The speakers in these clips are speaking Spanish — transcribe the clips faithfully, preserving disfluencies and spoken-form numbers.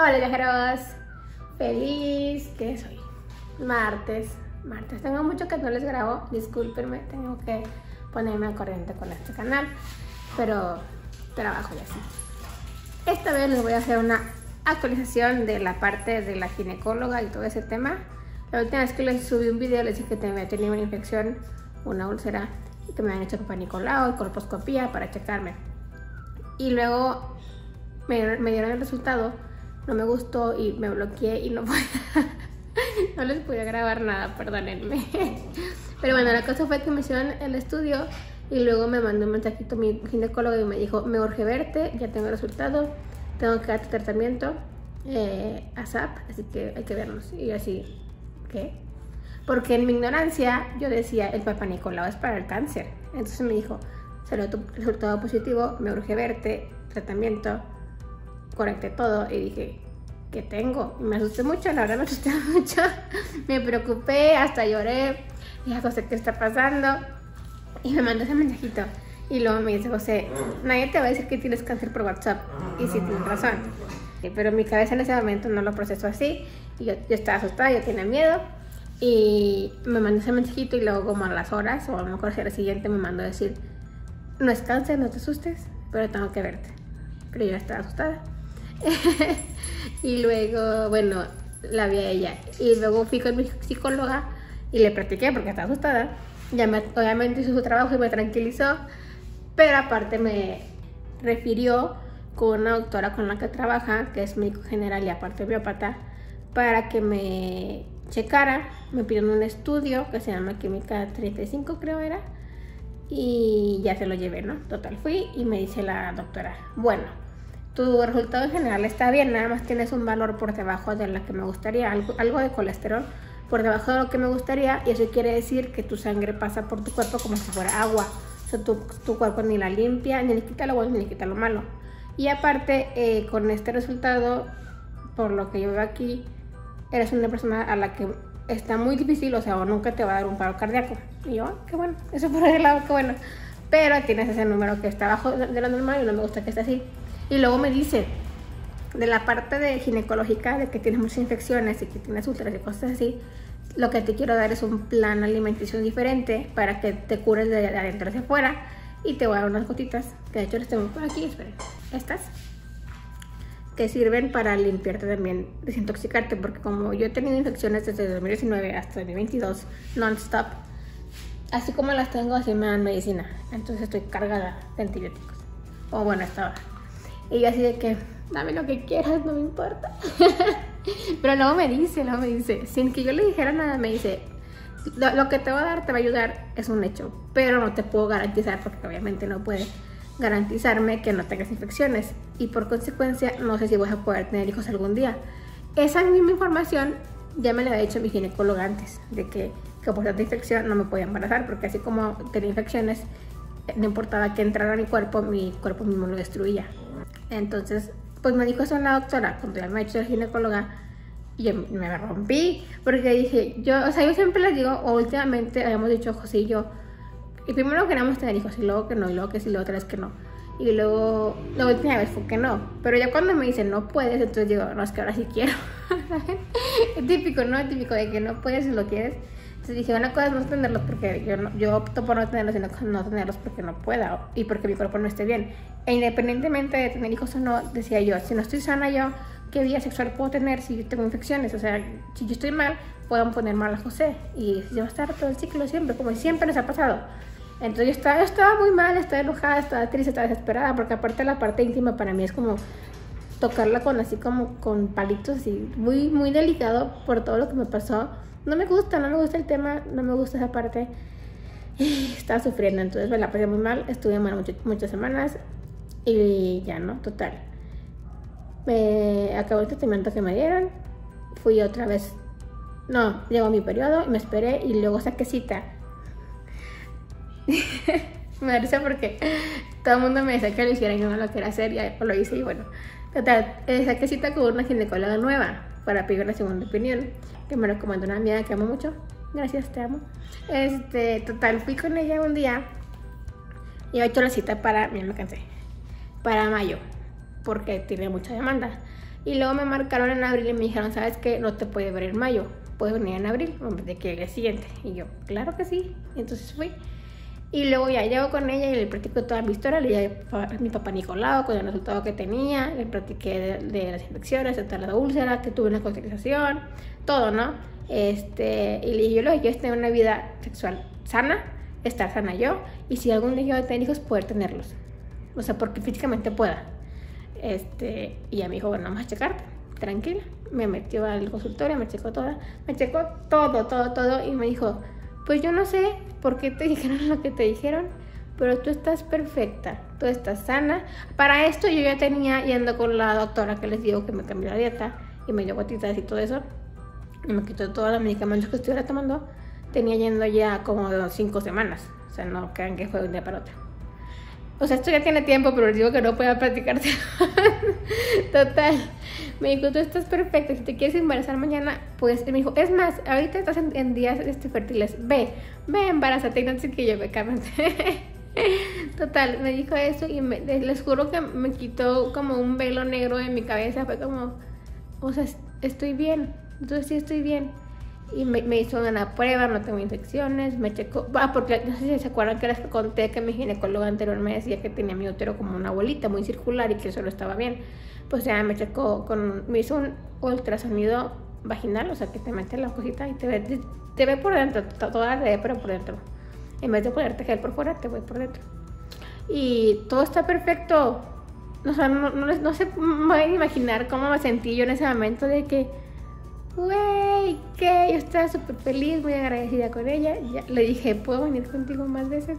Hola viajeros, feliz, ¿qué es hoy? Martes, martes, tengo mucho que no les grabo, discúlpenme, tengo que ponerme al corriente con este canal, pero trabajo y así. Esta vez les voy a hacer una actualización de la parte de la ginecóloga y todo ese tema. La última vez que les subí un video les dije que había tenido una infección, una úlcera, y que me habían hecho Papá Nicolau y colposcopía para checarme. Y luego me, me dieron el resultado, no me gustó y me bloqueé y no podía, no les podía grabar nada, perdónenme. Pero bueno, la cosa fue que me hicieron el estudio y luego me mandó un mensajito mi ginecólogo y me dijo: me urge verte, ya tengo el resultado, tengo que darte tratamiento eh, A S A P, así que hay que vernos. Y yo así, ¿qué? Porque en mi ignorancia yo decía, el Papá Nicolau es para el cáncer. Entonces me dijo: salió tu resultado positivo, me urge verte, tratamiento, correcté todo. Y dije, ¿qué tengo? Y me asusté mucho, la verdad me asusté mucho. Me preocupé, hasta lloré. Y ya José, ¿qué está pasando? Y me mandó ese mensajito. Y luego me dice: José, nadie te va a decir que tienes cáncer por WhatsApp. Y sí, tienes razón. Pero mi cabeza en ese momento no lo procesó así. Y yo, yo estaba asustada, yo tenía miedo. Y me mandó ese mensajito y luego como a las horas, o a lo mejor si era siguiente, me mandó a decir: no es cáncer, no te asustes, pero tengo que verte. Pero yo estaba asustada. Y luego, bueno, la vi a ella. Y luego fui con mi psicóloga y le platiqué porque estaba asustada. Ya me, obviamente hizo su trabajo y me tranquilizó. Pero aparte me refirió con una doctora con la que trabaja, que es médico general y aparte homeópata, para que me checara. Me pidieron un estudio que se llama Química treinta y cinco, creo era. Y ya se lo llevé, ¿no? Total, fui y me dice la doctora: bueno, tu resultado en general está bien, nada más tienes un valor por debajo de la que me gustaría, algo, algo de colesterol por debajo de lo que me gustaría, y eso quiere decir que tu sangre pasa por tu cuerpo como si fuera agua. O sea, tu, tu cuerpo ni la limpia, ni le quita lo bueno, ni le quita lo malo. Y aparte, eh, con este resultado, por lo que yo veo aquí, eres una persona a la que está muy difícil, o sea, o nunca te va a dar un paro cardíaco. Y yo, qué bueno, eso por ese lado, qué bueno. Pero tienes ese número que está abajo de lo normal y no me gusta que esté así. Y luego me dice, de la parte de ginecológica, de que tienes muchas infecciones y que tienes úteros y cosas así, lo que te quiero dar es un plan alimenticio diferente para que te cures de adentro hacia afuera. Y te voy a dar unas gotitas, que de hecho las tengo por aquí, esperen, estas, que sirven para limpiarte también, desintoxicarte, porque como yo he tenido infecciones desde dos mil diecinueve hasta dos mil veintidós, non-stop, así como las tengo, así me dan medicina. Entonces estoy cargada de antibióticos. O bueno, estaba. Y yo así de que, dame lo que quieras, no me importa. Pero luego me dice, luego me dice, sin que yo le dijera nada, me dice: lo, lo que te va a dar, te va a ayudar, es un hecho, pero no te puedo garantizar, porque obviamente no puede garantizarme que no tengas infecciones. Y por consecuencia, no sé si vas a poder tener hijos algún día. Esa misma información ya me la había dicho mi ginecóloga antes, de que, que por tanta infección no me podía embarazar, porque así como tenía infecciones, no importaba que entrara a mi cuerpo, mi cuerpo mismo lo destruía. Entonces, pues me dijo eso la doctora, cuando ya me ha dicho la ginecóloga, y yo me rompí, porque dije, yo, o sea, yo siempre les digo, o últimamente habíamos dicho José y yo, y primero queríamos tener hijos, y luego que no, y luego que sí, y luego otra vez que no. Y luego, la última vez fue que no. Pero ya cuando me dicen no puedes, entonces digo, no, es que ahora sí quiero. Es típico, ¿no? Es típico de que no puedes si lo quieres. Entonces dije, una cosa es no tenerlos porque yo, no, yo opto por no tenerlos, sino no tenerlos porque no pueda y porque mi cuerpo no esté bien. E independientemente de tener hijos o no, decía yo, si no estoy sana yo, ¿qué vida sexual puedo tener si yo tengo infecciones? O sea, si yo estoy mal, puedo poner mal a José. Y se va a estar todo el ciclo siempre, como siempre nos ha pasado. Entonces yo estaba, yo estaba muy mal, estaba enojada, estaba triste, estaba desesperada, porque aparte la parte íntima para mí es como tocarla con así como con palitos, así muy, muy delicado por todo lo que me pasó. No me gusta, no me gusta el tema, no me gusta esa parte. Y estaba sufriendo, entonces me la pasé muy mal, estuve mal mucho, muchas semanas y ya no, total. Me acabó el tratamiento que me dieron, fui otra vez, no, llegó mi periodo y me esperé y luego saqué cita. Me da risa porque todo el mundo me decía que lo hiciera y yo no lo quería hacer, y ya lo hice y bueno, total, eh, saqué cita con una ginecóloga nueva para pedir una segunda opinión, que me recomendó una amiga que amo mucho. Gracias, te amo. Este, total, fui con ella un día y he hecho la cita para, mira, me cansé, para mayo, porque tiene mucha demanda. Y luego me marcaron en abril y me dijeron, ¿sabes qué? No te puedes ver en mayo, puedes venir en abril, de que el siguiente. Y yo, claro que sí. Entonces fui. Y luego ya llego con ella y le platico toda mi historia. Le dije a mi papá Nicolau con el resultado que tenía. Le platiqué de, de las infecciones, de la úlcera, que tuve una hospitalización, todo, ¿no? Este, y le dije, yo lo que quiero es tener una vida sexual sana, estar sana yo. Y si algún día yo tener hijos, poder tenerlos. O sea, porque físicamente pueda. Este, y ella me dijo, bueno, vamos a checarte, tranquila. Me metió al consultorio, me checó toda, me checó todo, todo, todo. Y me dijo, pues yo no sé por qué te dijeron lo que te dijeron, pero tú estás perfecta, tú estás sana. Para esto yo ya tenía yendo con la doctora que les digo que me cambió la dieta y me dio gotitas y todo eso. Y me quitó todos los medicamentos que estuviera tomando. Tenía yendo ya como de cinco semanas. O sea, no crean que fue de un día para otro. O sea, esto ya tiene tiempo, pero les digo que no puedo platicarte. Total. Me dijo, tú estás perfecta. Si te quieres embarazar mañana, pues me dijo, es más, ahorita estás en, en días este, fértiles. Ve, ve, embarázate. Y no sé qué yo, ve, cálmate. Total, me dijo eso y me, les juro que me quitó como un velo negro de mi cabeza. Fue como, o sea, estoy bien. Entonces sí estoy bien. Y me, me hizo una prueba, no tengo infecciones, me checó. Ah, porque no sé si se acuerdan que les conté que mi ginecóloga anterior me decía que tenía mi útero como una bolita muy circular y que eso no estaba bien. Pues ya me checó, con, me hizo un ultrasonido vaginal, o sea que te mete la cosita y te ve, te, te ve por dentro, toda la ve, pero por dentro. En vez de ponerte gel por fuera, te voy por dentro. Y todo está perfecto. O sea, no, no, no se pueden imaginar cómo me sentí yo en ese momento de que, güey, que yo estaba súper feliz, muy agradecida con ella. Ya, le dije, ¿puedo venir contigo más veces?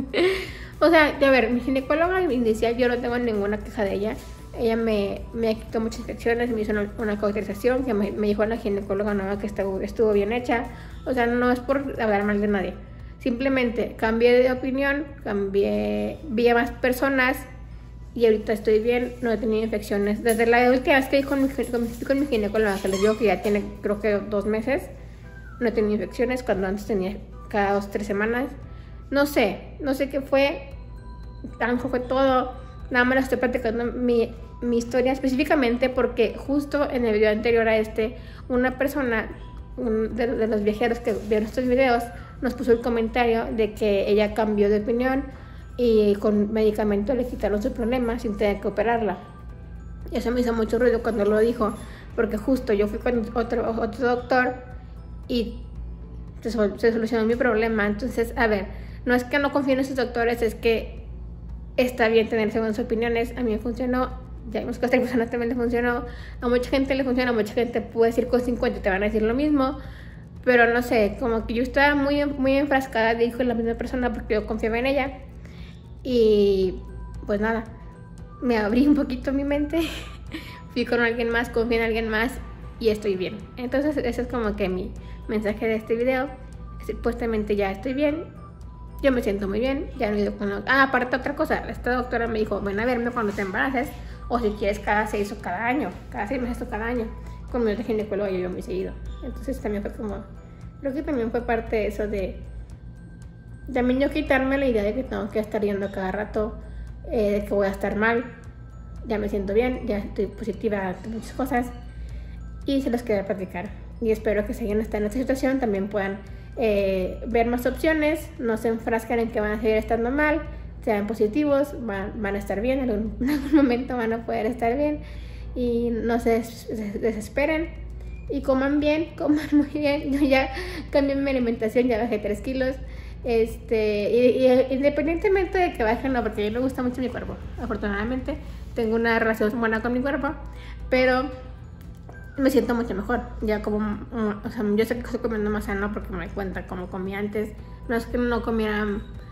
O sea, a ver, mi ginecóloga inicial, yo no tengo ninguna queja de ella. Ella me, me quitó muchas infecciones, me hizo una, una cauterización que me, me dijo la ginecóloga nueva que estuvo, estuvo bien hecha. O sea, no es por hablar mal de nadie. Simplemente cambié de opinión, cambié, vi a más personas y ahorita estoy bien, no he tenido infecciones. Desde la última vez que fui con mi, con, con mi ginecóloga, que les digo que ya tiene creo que dos meses, no he tenido infecciones, cuando antes tenía cada dos, tres semanas. No sé, no sé qué fue, a lo mejor fue todo. Nada más estoy platicando mi, mi historia específicamente porque justo en el video anterior a este, una persona un, de, de los viajeros que vieron estos videos nos puso el comentario de que ella cambió de opinión y con medicamento le quitaron su problema sin tener que operarla. Y eso me hizo mucho ruido cuando lo dijo, porque justo yo fui con otro, otro doctor y se, se solucionó mi problema. Entonces, a ver, no es que no confíe en esos doctores, es que está bien tener segundas opiniones. A mí me funcionó, ya vimos que a esta persona también le funcionó, a mucha gente le funciona, a mucha gente puede decir con cincuenta te van a decir lo mismo, pero no sé, como que yo estaba muy, muy enfrascada, dijo la misma persona, porque yo confiaba en ella. Y pues nada, me abrí un poquito mi mente, fui con alguien más, confié en alguien más y estoy bien. Entonces ese es como que mi mensaje de este video. Supuestamente ya estoy bien, yo me siento muy bien, ya no he ido con... Ah, aparte otra cosa, esta doctora me dijo, ven a verme cuando te embaraces, o si quieres cada seis o cada año, cada seis meses o cada año. Con mi otra ginecóloga yo iba muy seguido. Entonces también fue como, creo que también fue parte de eso de... También yo quitarme la idea de que tengo que estar yendo cada rato, eh, de que voy a estar mal. Ya me siento bien, ya estoy positiva ante muchas cosas y se los quería platicar. Y espero que si alguien está en esta situación también puedan eh, ver más opciones, no se enfrascan en que van a seguir estando mal, sean positivos, van, van a estar bien, en algún, en algún momento van a poder estar bien y no se des, desesperen y coman bien, coman muy bien. Yo ya cambié mi alimentación, ya bajé tres kilos. Este, y, y independientemente de que bajen, no, porque a mí me gusta mucho mi cuerpo. Afortunadamente tengo una relación buena con mi cuerpo, pero me siento mucho mejor. Ya como, o sea, yo sé que estoy comiendo más sano porque me doy cuenta como comía antes. No es que no comiera,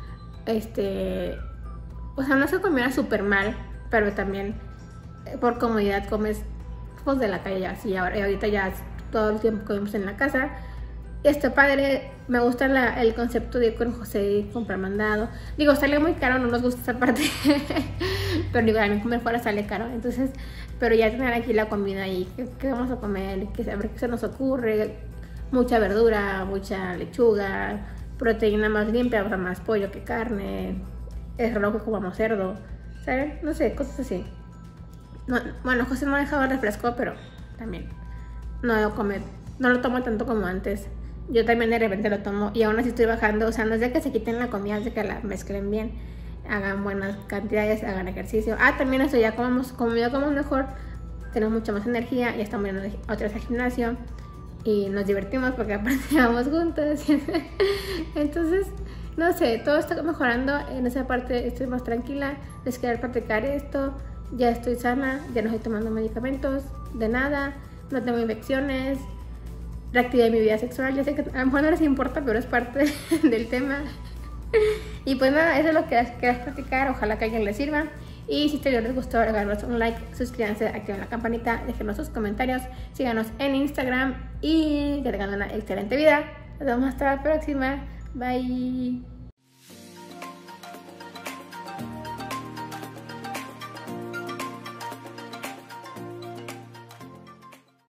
este, o sea, no es que comiera súper mal, pero también por comodidad comes pues de la calle ya, así ahora, y ahorita ya todo el tiempo comemos en la casa. Está padre, me gusta la, el concepto de ir con José y comprar mandado. Digo, sale muy caro, no nos gusta esa parte, pero digo, a mí comer fuera sale caro. Entonces, pero ya tener aquí la comida y qué, qué vamos a comer, qué, a ver qué se nos ocurre. Mucha verdura, mucha lechuga, proteína más limpia, o sea, más pollo que carne. Es raro que comamos cerdo, ¿saben? No sé, cosas así. No, bueno, José no ha dejado el refresco, pero también no lo come, no lo tomo tanto como antes. Yo también de repente lo tomo y aún así estoy bajando. O sea, no es de que se quiten la comida, es de que la mezclen bien, hagan buenas cantidades, hagan ejercicio. Ah, también eso, ya comemos, como ya comemos mejor, tenemos mucha más energía, ya estamos yendo otra vez al gimnasio y nos divertimos porque aparte vamos juntos. Entonces, no sé, todo está mejorando. En esa parte estoy más tranquila. Les quiero practicar esto. Ya estoy sana, ya no estoy tomando medicamentos, de nada, no tengo infecciones, reactivé mi vida sexual. Ya sé que a lo mejor no les importa, pero es parte del tema. Y pues nada, eso es lo que quería practicar. Ojalá que a alguien les sirva. Y si este video les gustó, regálanos un like, suscríbanse, activen la campanita, déjenos sus comentarios, síganos en Instagram y que tengan una excelente vida. Nos vemos hasta la próxima. Bye.